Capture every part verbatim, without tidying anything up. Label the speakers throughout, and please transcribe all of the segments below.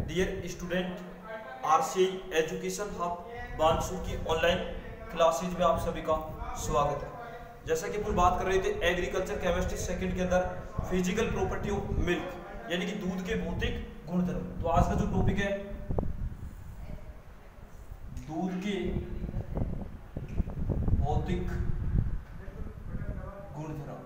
Speaker 1: Dear student, RCI education hub Bansur की online classes में आप सभी का स्वागत है। जैसा कि अपन बात कर रहे थे एग्रीकल्चर केमिस्ट्री सेकंड के अंदर फिजिकल प्रॉपर्टी ऑफ मिल्क यानी कि दूध के भौतिक गुणधर्म। तो आज का जो टॉपिक है दूध के भौतिक गुणधर्म।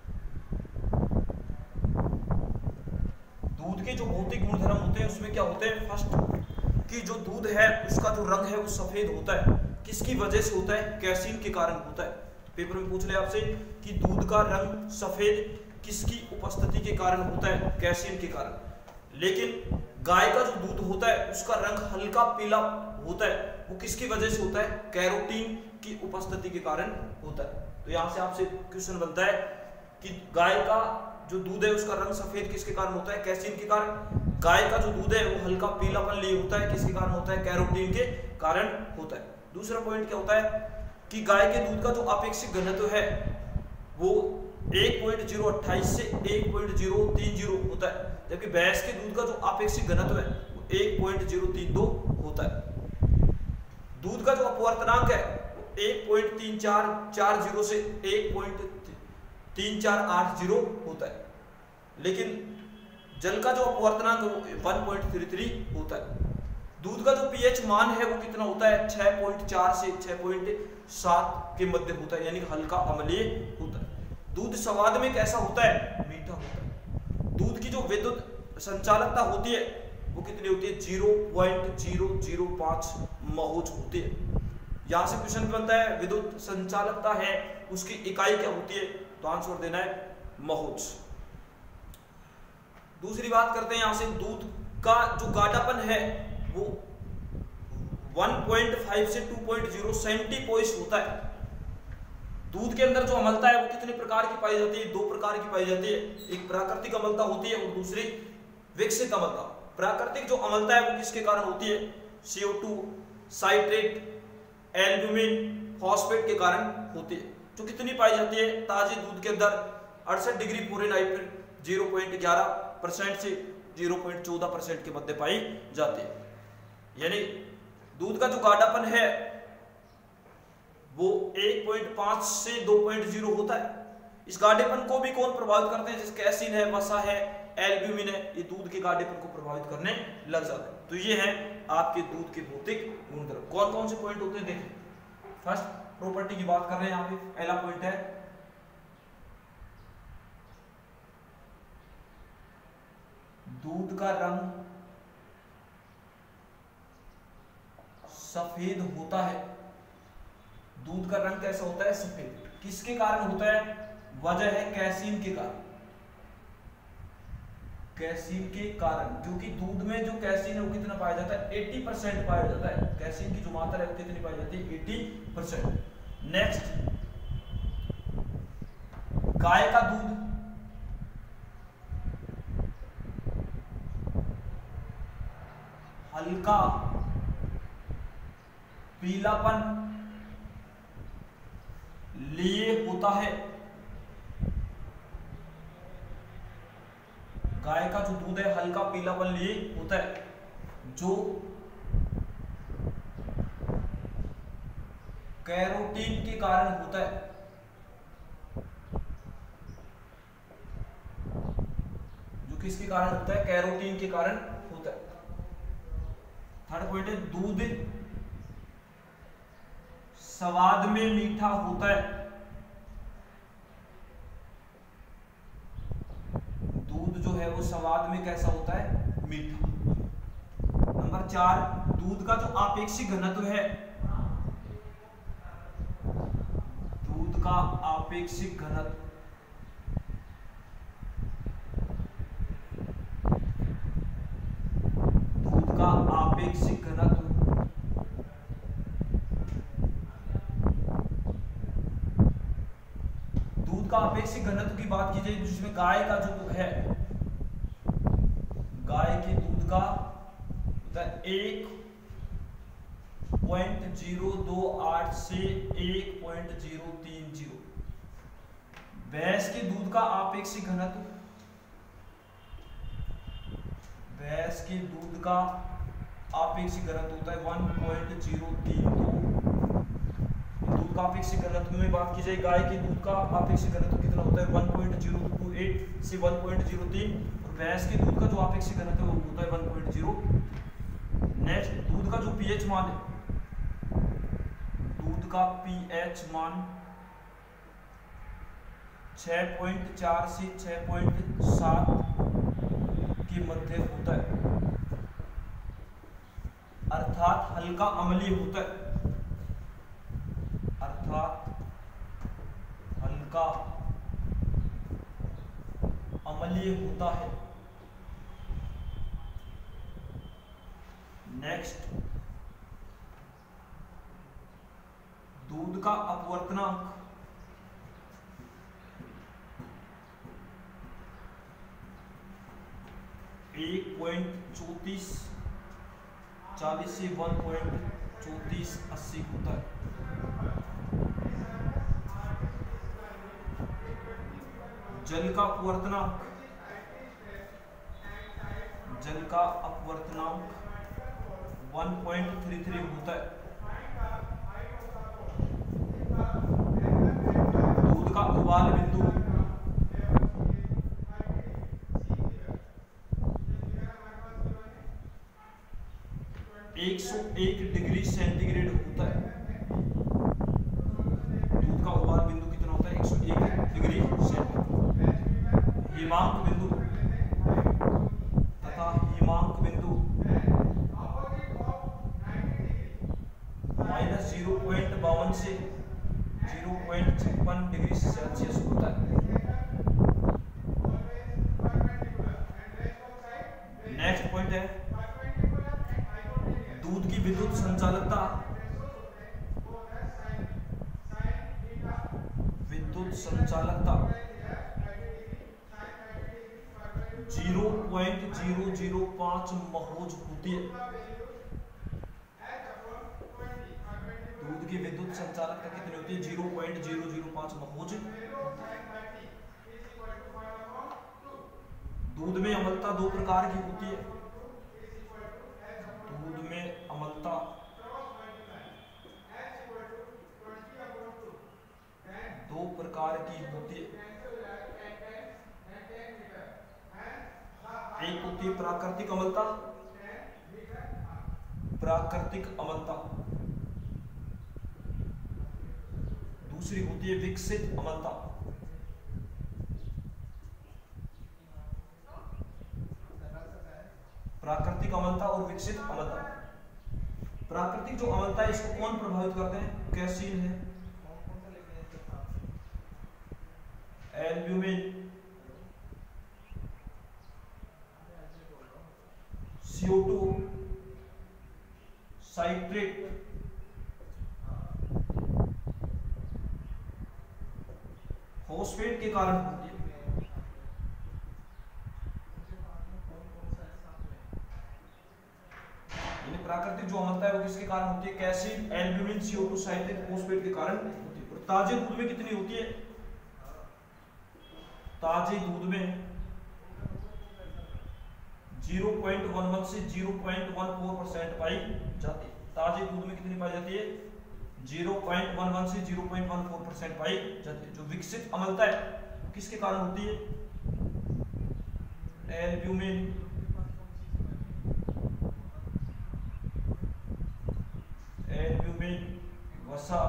Speaker 1: दूध के जो भौतिक गुणधर्म होते हैं उसमें क्या होते हैं, फर्स्ट कि जो दूध है उसका जो रंग है वो सफेद होता है, किसकी वजह से होता है, कैसीन के कारण होता है। पेपर में पूछ ले आपसे कि दूध का रंग सफेद किसकी उपस्थिति के कारण होता है, कैसीन के कारण। लेकिन गाय का जो दूध होता है उसका रंग हल्का पीला होता है, वो किसकी वजह से होता है, कैरोटीन की उपस्थिति के कारण होता है। तो यहां से आपसे क्वेश्चन बनता है कि गाय का जो दूध है उसका रंग सफेद किसके कारण होता है, कैसीन के कारण। गाय का जो दूध है वो हल्का पीलापन लिए होता है, किसके कारण होता है, कैरोटीन के कारण होता है। दूसरा पॉइंट क्या होता है कि गाय के दूध का जो अपेक्षित घनत्व है वो एक पॉइंट जीरो अट्ठाईस से एक पॉइंट जीरो तीन जीरो होता है, जबकि भैंस के दूध का जो अपेक्षित घनत्व है वो एक पॉइंट जीरो तीन दो होता है। दूध का जो अपवर्तनांक है वो एक पॉइंट तीन चार चार जीरो से एक पॉइंट तीन चार आठ जीरो होता है, लेकिन जल का जो अपवर्तनांक है वो वन पॉइंट थ्री थ्री होता है। दूध का जो पीएच मान है वो कितना होता है, छह पॉइंट चार से छह पॉइंट सात के मध्य होता है, यानी कि हल्का अम्लीय होता है। दूध स्वाद में कैसा होता है, मीठा होता है। दूध की जो विद्युत संचालकता होती है वो कितनी होती है, जीरो पॉइंट जीरो जीरो पांच महोज होती है। यहां से क्वेश्चन बनता है विद्युत संचालकता है उसकी इकाई क्या होती है, तो आंसर देना है महोज। दूसरी बात करते हैं यहां से दूध का जो गाढ़ापन है वो वन पॉइंट फाइव से टू पॉइंट जीरो सेंटीपोइस होता है। दूध के अंदर जो अम्लता है वो कितने प्रकार की पाई जाती है, दो प्रकार की पाई जाती है। एक प्राकृतिक अम्लता होती है और दूसरी विकसित अम्लता। प्राकृतिक जो अम्लता है वो किसके कारण होती है, C O two, citrate, albumin, phosphate के कारण होती है। जो कितनी पाई जाती है, ताजे दूध के अंदर अड़सठ डिग्री फ़ारेनहाइट पर जीरो पॉइंट ग्यारह परसेंट से जीरो पॉइंट चौदह परसेंट के मध्य पाई जाती है। यानी दूध का जो गाढ़ापन है वो एक पॉइंट पांच से दो पॉइंट जीरो होता है। इस गाढ़ेपन को भी कौन प्रभावित करते हैं, जैसे कैसीन है, वसा है, एल्ब्यूमिन है, ये दूध के गाढ़ेपन को प्रभावित करने लग जाते हैं। तो ये है आपके दूध के भौतिक गुणधर्म। कौन कौन से पॉइंट होते हैं देखें। फर्स्ट प्रॉपर्टी की बात कर रहे हैं, यहाँ पे पहला पॉइंट है दूध का रंग सफेद होता है। दूध का रंग कैसा होता है, सफेद। किसके कारण होता है, वजह है कैसीन के कारण। कैसीन के कारण, जो कि दूध में जो कैसीन है वो कितना पाया जाता है, अस्सी परसेंट पाया जाता है। कैसीन की जो मात्रा है वो कितनी पाई जाती है, अस्सी परसेंट। नेक्स्ट, गाय का दूध हल्का पीलापन लिए होता है। गाय का जो दूध है हल्का पीलापन लिए होता है, जो कैरोटीन के कारण होता है। जो किसके कारण होता है, कैरोटीन के कारण होता है। थर्ड पॉइंट है दूध स्वाद में मीठा होता है। दूध जो है वो स्वाद में कैसा होता है, मीठा। नंबर चार, दूध का जो आपेक्षिक घनत्व है, दूध का आपेक्षिक घनत्व दूध का आपेक्षिक घनत्व दूध का आपेक्षिक घनत्व की बात की जाए जिसमें गाय का जो है, गाय के दूध का एक पॉइंट जीरो दो आठ से एक पॉइंट जीरो तीन जीरो। भैंस के दूध का आपेक्षिक घनत्व, भैंस भैंस के दूध का आपेक्षिक घनत्व होता है वन पॉइंट जीरो तीन दो। दूध का आपेक्षिक घनत्व में बात की जाए, गाय के दूध का आपेक्षिक घनत्व कितना होता है one point zero two eight से वन पॉइंट जीरो तीन, और भैंस के दूध का जो आपेक्षिक घनत्व है वो होता है वन पॉइंट जीरो। नेक्स्ट, दूध का जो पीएच मान है, दूध का पीएच मान छह पॉइंट चार से छह पॉइंट सात के मध्य होता है, अर्थात हल्का अम्लीय होता है, अर्थात हल्का अम्लीय होता है। नेक्स्ट, दूध का अपवर्तनांक एक पॉइंट चौतीस चालीस से वन पॉइंट चौतीस अस्सी होता है। जल का अपवर्तनांक, जल का अपवर्तनांक वन पॉइंट थ्री थ्री होता है। दूध का उबाल बिंदु एक सौ एक डिग्री सेंटीग्रेड होता है। दूध का उबाल बिंदु कितना होता है एक सौ एक डिग्री सेंटीग्रेड। हिमांक बिंदु तथा हिमांक बिंदु माइनस जीरो पॉइंट बावन से जीरो पॉइंट छप्पन डिग्री सेल्सियस होता है। नेक्स्ट पॉइंट है दूध की विद्युत संचालकता, विद्युत संचालकता जीरो पॉइंट जीरो जीरो पांच महोज होती है। दूध की विद्युत संचालकता कितनी होती है जीरो पॉइंट जीरो जीरो पांच महोज। दूध में अम्लता दो प्रकार की होती है, दूध में अम्लता दो प्रकार की होती है। एक होती है प्राकृतिक अम्लता, प्राकृतिक अम्लता, दूसरी होती है विकसित अम्लता। प्राकृतिक अम्लता और विकसित अम्लता। प्राकृतिक जो अम्लता है इसको कौन प्रभावित करते हैं, कैसीन है, albumin, C O two, citrate, phosphate के कारण होती है। प्राकृतिक जो अम्लता है वो किसके कारण होती है, casein, albumin, C O two, citrate, phosphate के कारण होती है। और ताजे दूध में कितनी होती है, ताजे दूध में जीरो पॉइंट वन वन से zero point one four percent पाई जाती है। ताजे दूध में कितनी पाई जाती है, जीरो पॉइंट वन वन से zero point one four percent पाई जाती है। जो विकसित अम्लता है किसके कारण होती है, एल्ब्यूमिन, एल्ब्यूमिन, वसा,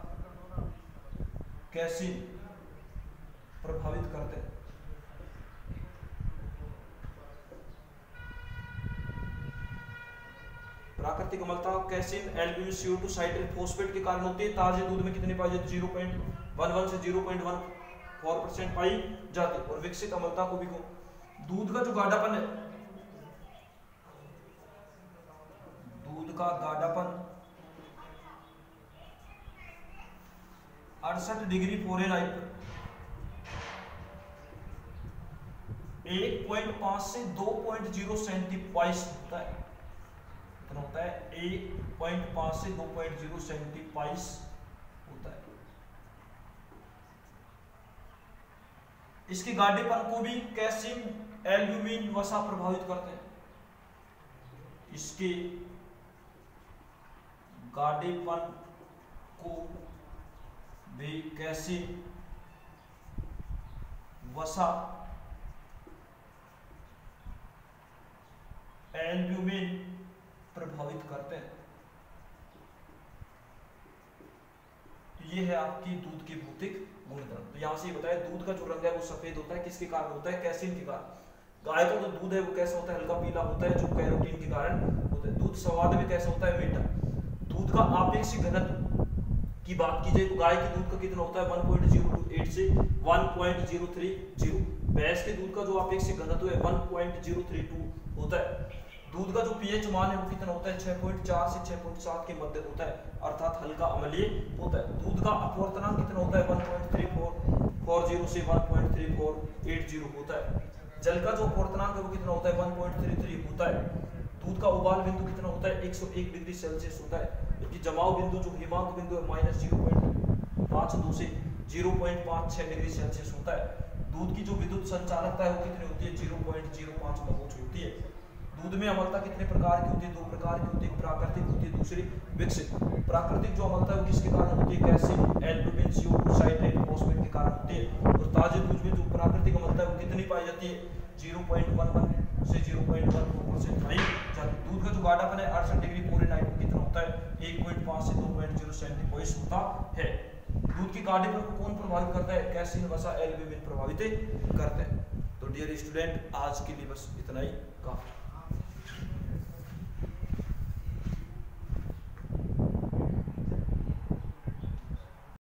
Speaker 1: कैसीन प्रभावित करते हैं। प्राकृतिक अम्लता casein, albumin, C O two, citrate, phosphate के कारण होती है। ताजे दूध में कितनी पाई जाती है, जीरो पॉइंट वन वन से zero point one four percent पाई जाती है। और विकसित अम्लता को भी को दूध का जो गाढ़ापन है, दूध का गाढ़ापन अड़सठ डिग्री फ़ारेनहाइट पर एक पॉइंट पांच से दो पॉइंट जीरो सेंटीपाइस होता है। कितना होता है, एक पॉइंट पांच से दो पॉइंट जीरो सेंटीपाइस होता है। इसके गाढ़ेपन को भी कैसीन, एल्ब्यूमिन, वसा प्रभावित करते हैं। इसके गाढ़ेपन को भी कैसीन, वसा, एल्ब्यूमिन प्रभावित करते हैं। ये है आपकी दूध के भौतिक गुणधर्म। तो यहां से ये बताया दूध का जो रंग है वो सफेद होता है, किसके कारण होता है? कैसीन के कारण। गाय का जो दूध है वो कैसा होता है? हल्का पीला होता है, जो कैरोटीन के कारण होता है। दूध स्वाद में कैसा होता है? मीठा। दूध का आपेक्षिक घनत्व की बात की जाए तो गाय के दूध का कितना होता है? One point zero two eight से one point zero three zero. भैंस के दूध का जो आपेक्षिक घनत्व है one point zero three two होता है। दूध का जो पीएच मान है वो कितना होता है? छह पॉइंट चार से छह पॉइंट सात के मध्य होता है, अर्थात हल्का अम्लीय होता है। दूध का अपवर्तनांक कितना होता है? One point three four four zero से one point three four eight zero होता है। जल का जो अपवर्तनांक है वो कितना होता है? वन पॉइंट थ्री थ्री होता है। दूध का उबाल बिंदु कितना होता है? एक सौ एक डिग्री सेल्सियस होता है। जबकि जमाव बिंदु जो हिमांक बिंदु है माइनस जीरो पॉइंट पाँच दो से जीरो पॉइंट पाँच छह डिग्री सेल्सियस होता है। दूध की जो विद्युत संचालकता है वो कितनी होती है? जीरो पॉइंट जीरो पाँच महोच होती है। दूध में अम्लता कितने प्रकार की होती है? दो प्रकार की होती है, प्राकृतिक होती है, दूसरी विकसित। प्राकृतिक जो अम्लता है वो किसके कारण होती है? Calcium, albumin, C O two, citrate, phosphate के कारण होती है। और ताजे दूध में जो प्राकृतिक अम्लता है वो कितनी पाई जाती है? ज़ीरो पॉइंट वन वन से zero point one four percent पाई जाती है। दूध का जो गाढ़ापन है अड़सठ डिग्री फ़ारेनहाइट में कितना होता है? एक पॉइंट पाँच से दो पॉइंट ज़ीरो सेंटीग्रेड होता है। दूध के गाढ़ेपन को कौन प्रभावित करता है? कैसीन, वसा, एल्ब्यूमिन प्रभावित करते हैं। तो डियर स्टूडेंट आज के लिए बस इतना ही काफी।